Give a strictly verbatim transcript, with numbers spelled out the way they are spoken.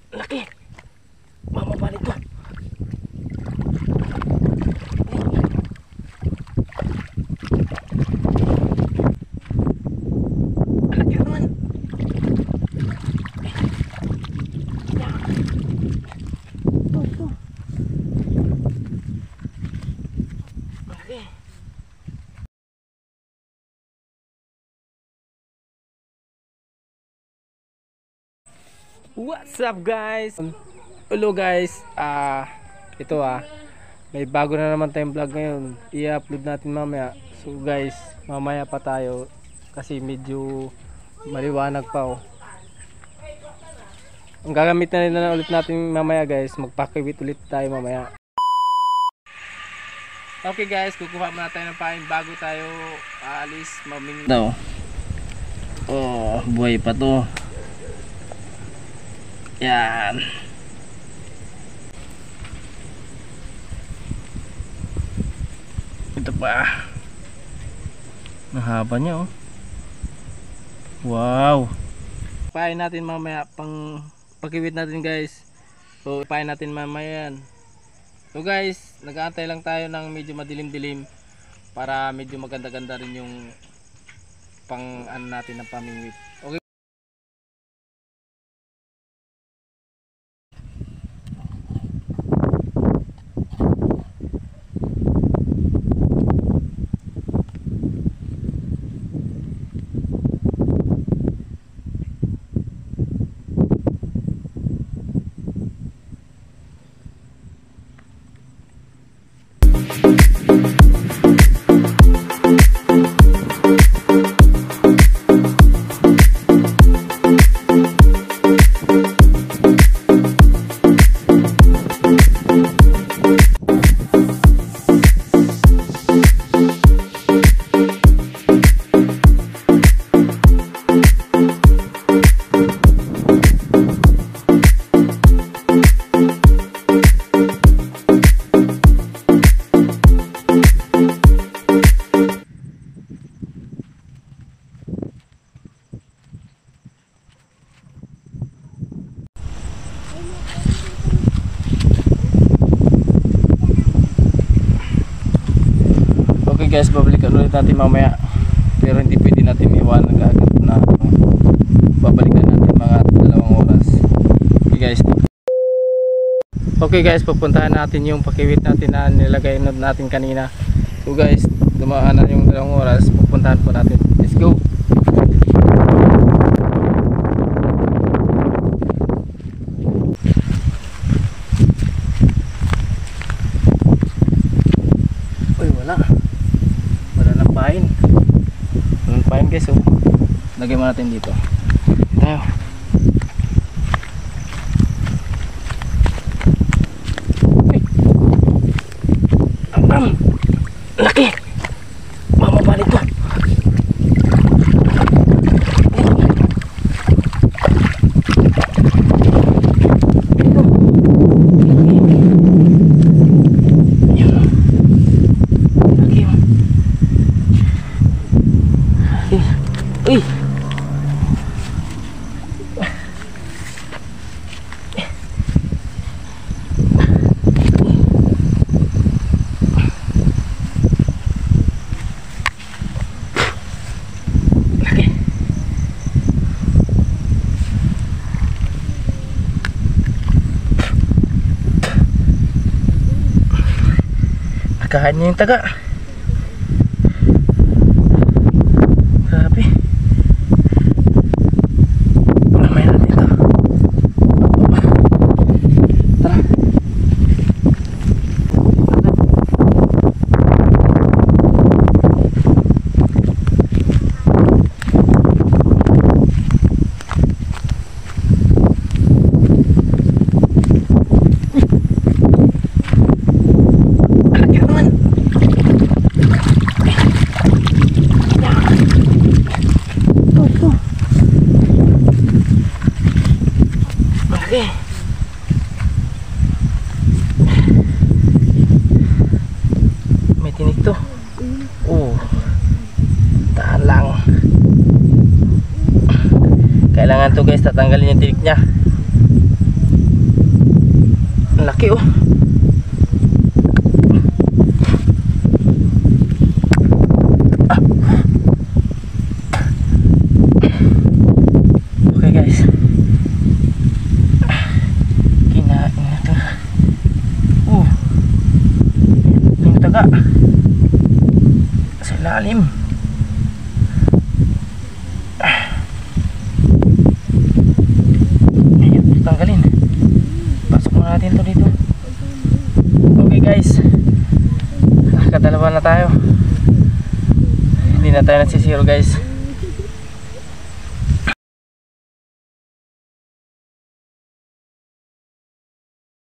Laki. Mama pa nito. Laki naman. Ito, ito. Laki. What's up guys? Hello guys. Ah, uh, ito ah. May bago na naman tayong vlog ngayon. I-upload natin mamaya. So guys, mamaya pa tayo kasi medyo maliwanag pa oh. Ang gagamit na rin na ulit natin mamaya guys, magpakiwit ulit tayo mamaya. Okay guys, kukuha muna tayo ng pain bago tayo aalis. Maming daw. Oh, buhay pa to. Yan. Ito pa. Mahaba niya oh. Wow. Pain natin mamaya pang pakiwit natin guys. So pain natin mamaya yan. So guys, nag-aantay lang tayo ng medyo madilim-dilim para medyo maganda-ganda rin yung pang ano natin ng pamingwit. Okay. Okay guys, babalikan ulit natin mamaya. Pero hindi pwede natin iwanan agad na babalikan natin mga dalawang oras. Okay guys. Okay guys, pupuntahan natin yung pakiwit natin na nilagay natin kanina. So guys, dumaan na yung dalawang oras. Pupuntahan po natin. Let's go. Uy, wala. Pain. Walang pain guys oh. Lagyan mo natin dito. Tayo. Ang ang laki. Mama pa nito. Uy. Laki. Nakahan niya yung taga. Okay. May tinik to. Oh. Tahan lang. Kailangan to guys, tatanggalin yung tinik niya. Ang laki oh. Ah. Okay guys. Kinain na ito. Uh. Yung taga. Sa ilalim. Tanggalin. Pasok muna natin to dito. Okay guys, nakadalawa na tayo. Hindi na tayo nagsisiro guys.